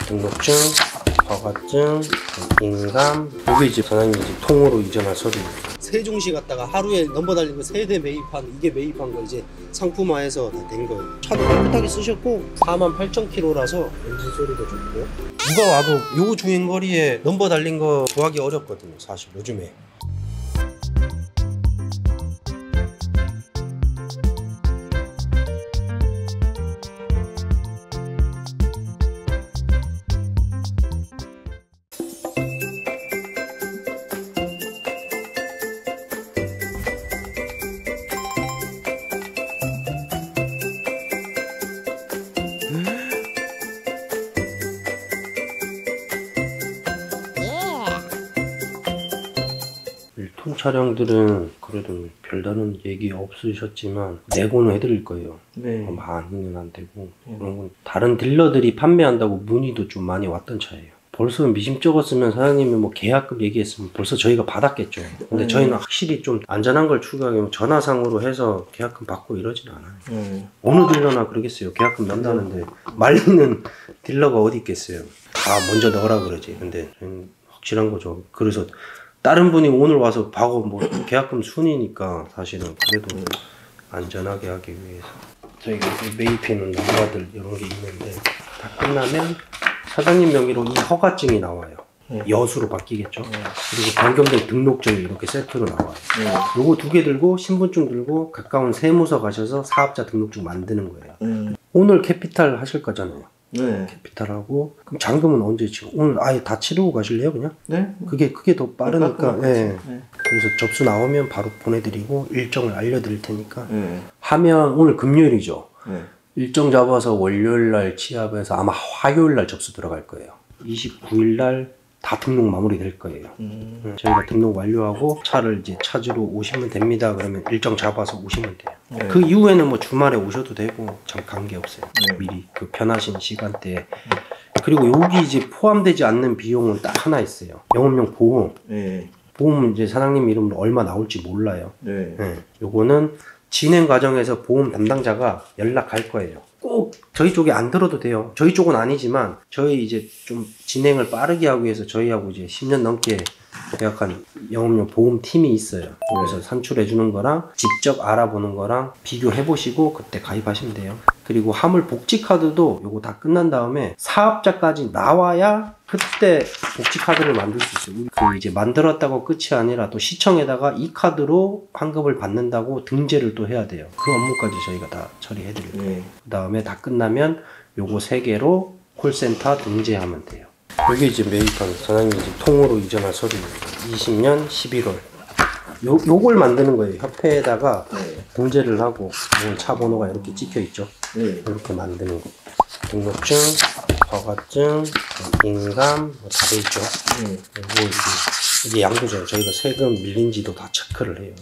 등록증, 허가증, 인감. 이게 이제 사장님이 이제 통으로 이전할 서류입니다. 세종시 갔다가 하루에 넘버 달린 거 3대 매입한, 이게 매입한 거 이제 상품화해서 다 된 거예요. 차도 깨끗하게 쓰셨고 48,000km라서 엔진 소리도 좋고. 누가 와도 요 주행거리에 넘버 달린 거 구하기 어렵거든요, 사실 요즘에. 일통 차량들은 그래도 별다른 얘기 없으셨지만 내고는 해드릴 거예요. 네. 많이는 안 되고. 그런 건 다른 딜러들이 판매한다고 문의도 좀 많이 왔던 차예요. 벌써 미심 적었으면 사장님이 뭐 계약금 얘기했으면 벌써 저희가 받았겠죠. 근데 저희는 확실히 좀 안전한 걸 추구하기 전화상으로 해서 계약금 받고 이러진 않아요. 어느 딜러나 그러겠어요. 계약금 넣는다는데 말리는 딜러가 어디 있겠어요. 다 먼저 넣으라 그러지. 근데 저희는 확실한 거죠. 그래서 다른 분이 오늘 와서 봐고 뭐 계약금 순이니까 사실은 그래도 안전하게 하기 위해서 저희가 매입해놓은 넘버들 이런 게 있는데 다 끝나면 사장님 명의로 이 허가증이 나와요. 여수로 바뀌겠죠. 그리고 변경된 등록증이 이렇게 세트로 나와요. 요거 2개 들고 신분증 들고 가까운 세무서 가셔서 사업자 등록증 만드는 거예요. 오늘 캐피탈 하실 거잖아요. 네. 캐피탈하고 그럼 잔금은 언제 치고 오늘 아예 다 치르고 가실래요 그냥? 네. 그게 더 빠르니까. 네. 그래서 접수 나오면 바로 보내드리고 일정을 알려드릴 테니까 하면 오늘 금요일이죠. 일정 잡아서 월요일날 취합해서 아마 화요일날 접수 들어갈 거예요. 29일날 다 등록 마무리 될 거예요. 저희가 등록 완료하고 차를 이제 찾으러 오시면 됩니다. 그러면 일정 잡아서 오시면 돼요. 그 이후에는 뭐 주말에 오셔도 되고 참 관계없어요. 미리 그 편하신 시간대에. 그리고 여기 이제 포함되지 않는 비용은 딱 하나 있어요. 영업용 보험. 보험은 이제 사장님 이름으로 얼마 나올지 몰라요. 요거는 진행 과정에서 보험 담당자가 연락할 거예요. 꼭 저희 쪽에 안 들어도 돼요. 저희 쪽은 아니지만 저희 이제 좀 진행을 빠르게 하기 위해서 저희하고 이제 10년 넘게 계약한 영업용 보험팀이 있어요. 그래서 산출해 주는 거랑 직접 알아보는 거랑 비교해 보시고 그때 가입하시면 돼요. 그리고 화물 복지 카드도 요거 다 끝난 다음에 사업자까지 나와야 그때 복지 카드를 만들 수 있어요. 그 이제 만들었다고 끝이 아니라 또 시청에다가 이 카드로 환급을 받는다고 등재를 또 해야 돼요. 그 업무까지 저희가 다 처리해 드릴 거예요. 그 다음에 다 끝나면 요거 3개로 콜센터 등재하면 돼요. 여기 이제 매입한 사장님이 이제 통으로 이전할 서류입니다. 20년 11월. 요걸 만드는 거예요. 협회에다가 등재를 하고 차 번호가 이렇게 찍혀 있죠. 이렇게 만드는 거. 등록증, 허가증, 인감 다 돼 있죠. 그리고 이게 양도죠. 저희가 세금 밀린지도 다 체크를 해요.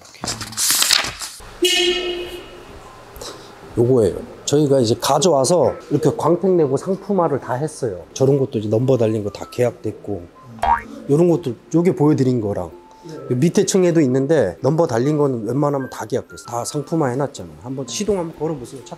이렇게. 요거예요. 저희가 이제 가져와서 이렇게 광택 내고 상품화를 다 했어요. 저런 것도 이제 넘버 달린 거 다 계약됐고, 요런 것도 요게 보여드린 거랑 밑에 층에도 있는데 넘버 달린 거는 웬만하면 다 계약됐어. 다 상품화 해놨잖아요. 한번 시동 한번 걸어보세요. 차.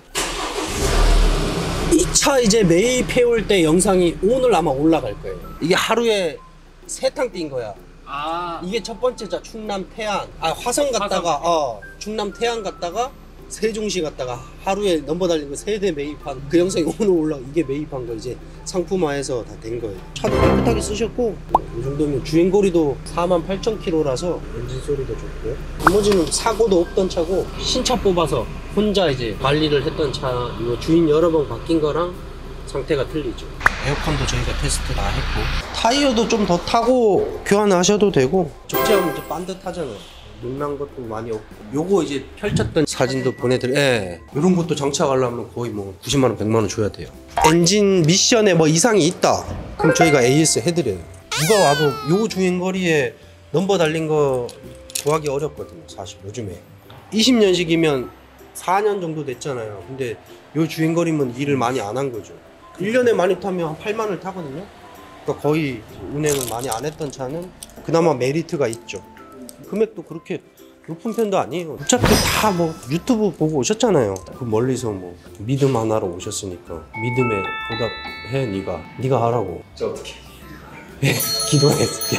이 차 이제 매입해올 때 영상이 오늘 아마 올라갈 거예요. 이게 하루에 3탕 뛴 거야. 이게 첫 번째 차 충남 태안, 화성 갔다가 충남 태안 갔다가 세종시 갔다가 하루에 넘버 달린 거 3대 매입한 그 영상이 오늘 올라가. 이게 매입한 거 이제 상품화해서 다 된 거예요. 차도 깨끗하게 쓰셨고 이 정도면 주행거리도 48,000km라서 엔진 소리도 좋고 나머지는 사고도 없던 차고 신차 뽑아서 혼자 이제 관리를 했던 차. 이거 주인 여러 번 바뀐 거랑 상태가 틀리죠. 에어컨도 저희가 테스트 다 했고 타이어도 좀 더 타고 교환하셔도 되고 적재하면 이제 반듯하잖아요. 눈난 것도 많이 없고 요거 이제 펼쳤던 사진도 이런 것도 장착하려면 거의 뭐 90만원 100만원 줘야 돼요. 엔진 미션에 뭐 이상이 있다 그럼 저희가 AS 해드려요. 누가 와도 요 주행거리에 넘버 달린 거 구하기 어렵거든요. 사실 요즘에 20년식이면 4년 정도 됐잖아요. 근데 요 주행거리면 일을 많이 안 한 거죠. 1년에 많이 타면 한 8만원을 타거든요. 그러니까 거의 운행을 많이 안 했던 차는 그나마 메리트가 있죠. 금액도 그렇게 높은 편도 아니에요. 어차피 다 뭐 유튜브 보고 오셨잖아요. 그 멀리서 뭐 믿음 하나로 오셨으니까 믿음에 보답해. 네가 하라고. 저 어떻게? 기도해.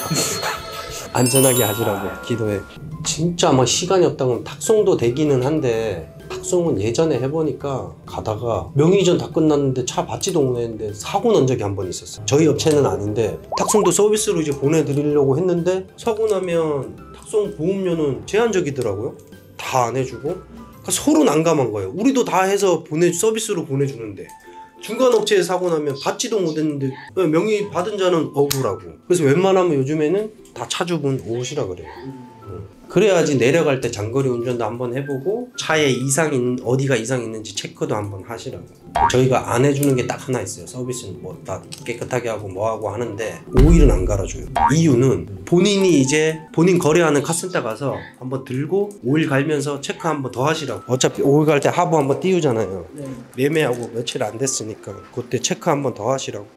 안전하게 하시라고 기도해. 진짜 뭐 시간이 없다면 탁송도 되기는 한데, 탁송은 예전에 해보니까 가다가 명의이전 다 끝났는데 차 받지도 못했는데 사고 난 적이 한 번 있었어요. 저희 업체는 아닌데 탁송도 서비스로 이제 보내드리려고 했는데 사고 나면 탁송 보험료는 제한적이더라고요. 다 안 해주고. 그러니까 서로 난감한 거예요. 우리도 다 해서 서비스로 보내주는데 중간 업체에 사고 나면 받지도 못했는데 명의 받은 자는 억울하고. 그래서 웬만하면 요즘에는 다 차주분 오시라 그래요. 그래야지 내려갈 때 장거리 운전도 한번 해보고 차에 어디가 이상 있는지 체크도 한번 하시라고. 저희가 안 해주는 게 딱 하나 있어요. 서비스는 뭐 다 깨끗하게 하고 뭐하고 하는데 오일은 안 갈아줘요. 이유는 본인이 이제 본인 거래하는 카센터 가서 한번 들고 오일 갈면서 체크 한번 더 하시라고. 어차피 오일 갈 때 하부 한번 띄우잖아요. 매매하고 며칠 안 됐으니까 그때 체크 한번 더 하시라고.